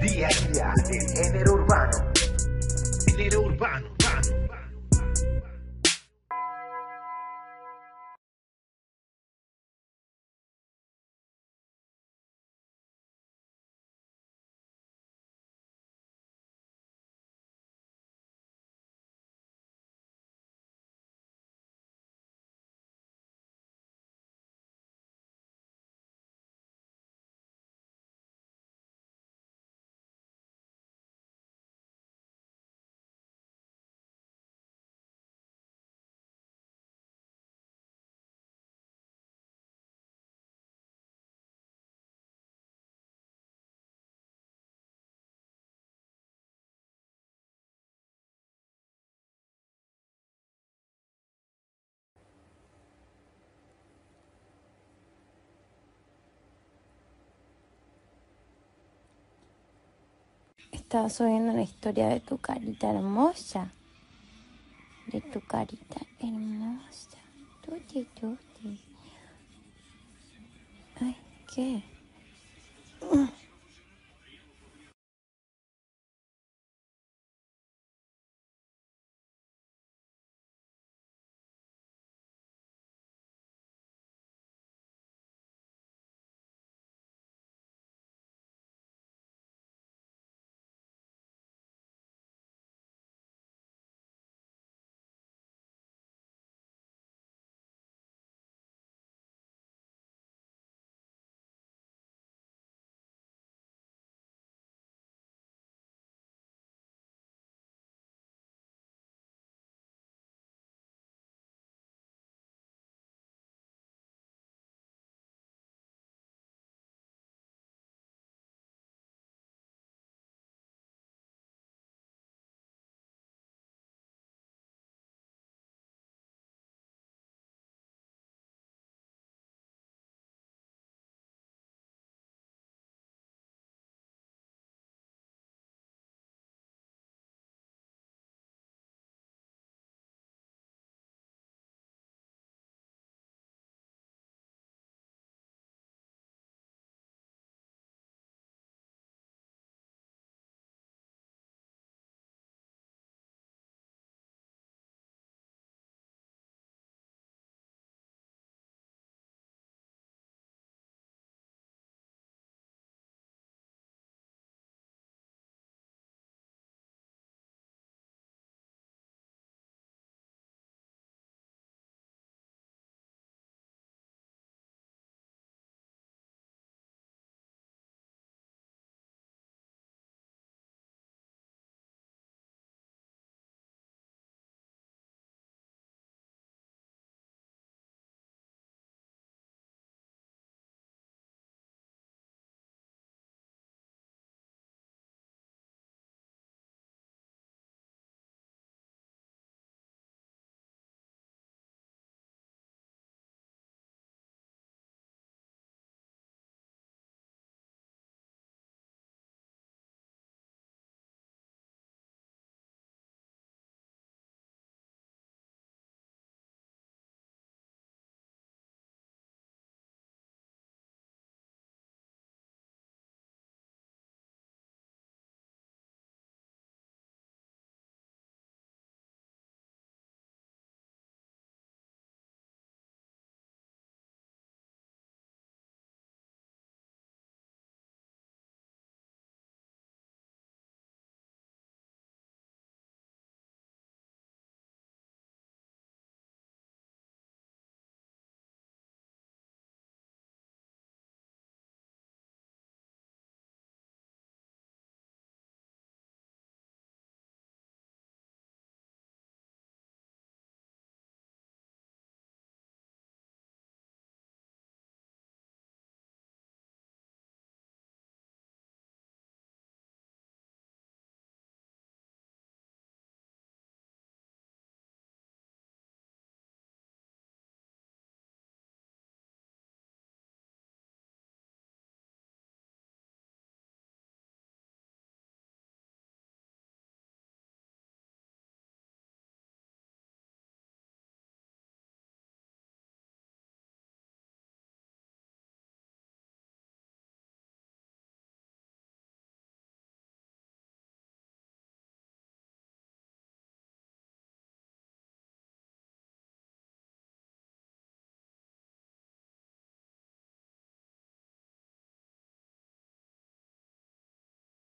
Día a día del género urbano. Género urbano. Estaba subiendo la historia de tu carita hermosa. De tu carita hermosa. Tuti, tuti. Ay, ¿qué?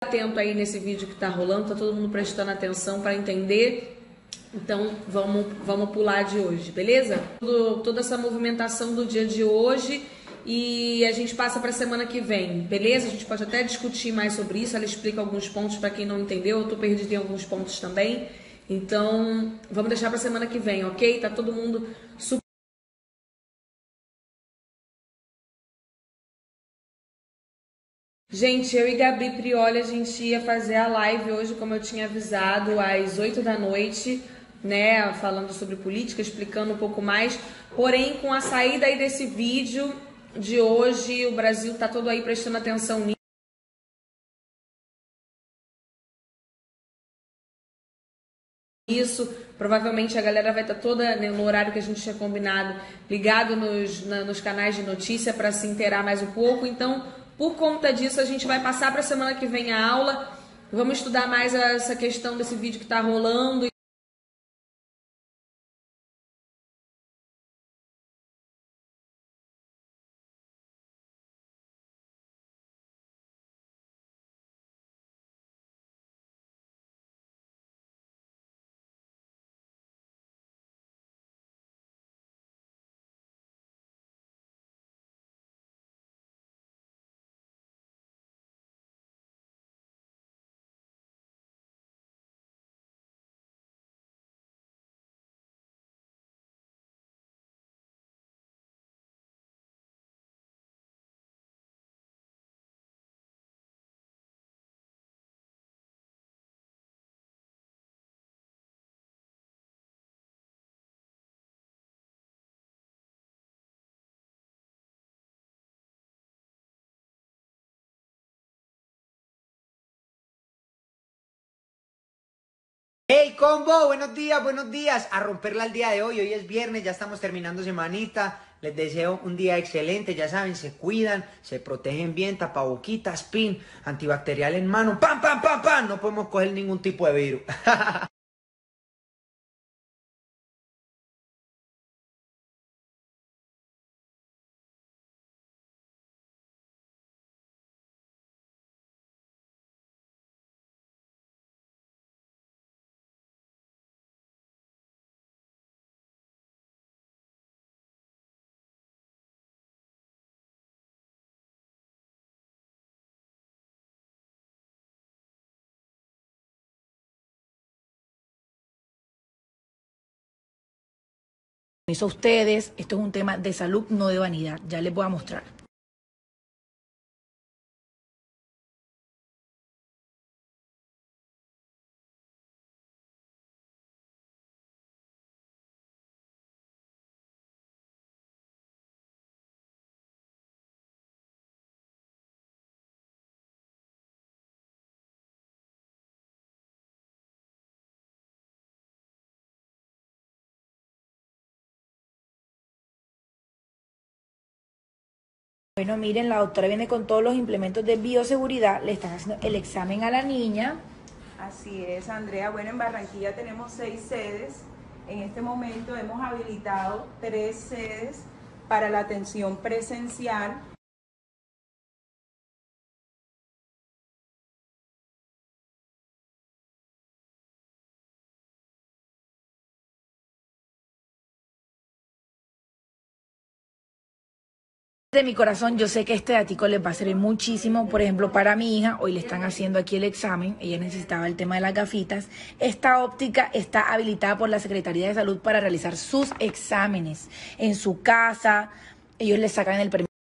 Atento aí nesse vídeo que tá rolando, tá todo mundo prestando atenção para entender. Então vamos pular de hoje, beleza? Toda essa movimentação do dia de hoje e a gente passa para a semana que vem, beleza? A gente pode até discutir mais sobre isso. Ela explica alguns pontos para quem não entendeu. Eu tô perdida em alguns pontos também. Então vamos deixar para a semana que vem, ok? Tá todo mundo super. Gente, eu e Gabi Prioli, a gente ia fazer a live hoje, como eu tinha avisado, às 8 da noite, né, falando sobre política, explicando um pouco mais. Porém, com a saída aí desse vídeo de hoje, o Brasil tá todo aí prestando atenção nisso. Provavelmente a galera vai estar toda, né, no horário que a gente tinha combinado, ligado nos canais de notícia para se inteirar mais um pouco. Então, por conta disso, a gente vai passar para a semana que vem a aula. Vamos estudar mais essa questão desse vídeo que está rolando. Hey combo, buenos días, a romperla el día de hoy. Hoy es viernes, ya estamos terminando semanita. Les deseo un día excelente, ya saben, se cuidan, se protegen bien, tapaboquitas, pin, antibacterial en mano, pam, pam, pam, pam. No podemos coger ningún tipo de virus. Eso a ustedes, esto es un tema de salud, no de vanidad. Ya les voy a mostrar. Bueno, miren, la doctora viene con todos los implementos de bioseguridad. Le están haciendo el examen a la niña. Así es, Andrea. Bueno, en Barranquilla tenemos 6 sedes. En este momento hemos habilitado 3 sedes para la atención presencial. De mi corazón, yo sé que este datico les va a servir muchísimo. Por ejemplo, para mi hija, hoy le están haciendo aquí el examen. Ella necesitaba el tema de las gafitas. Esta óptica está habilitada por la Secretaría de Salud para realizar sus exámenes en su casa. Ellos le sacan el permiso.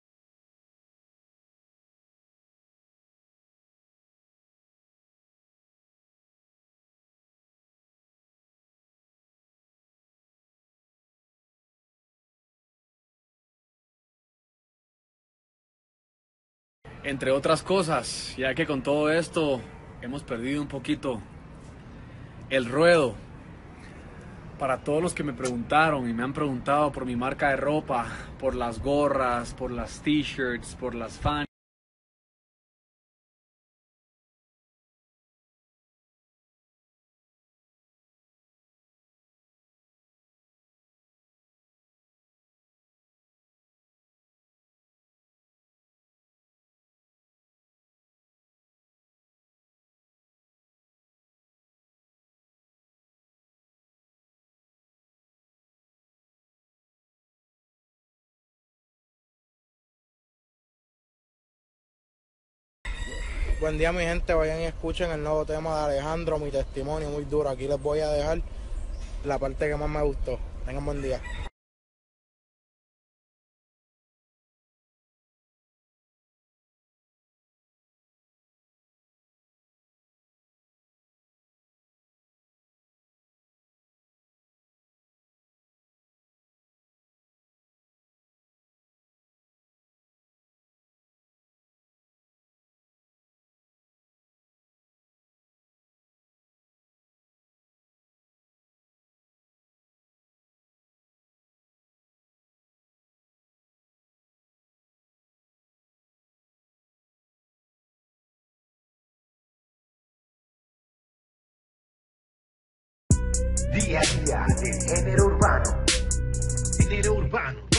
Entre otras cosas, ya que con todo esto hemos perdido un poquito el ruedo. Para todos los que me preguntaron y me han preguntado por mi marca de ropa, por las gorras, por las t-shirts, por las fans. Buen día, mi gente. Vayan y escuchen el nuevo tema de Alejandro, mi testimonio muy duro. Aquí les voy a dejar la parte que más me gustó. Tengan buen día. Día a día del género urbano. Género urbano.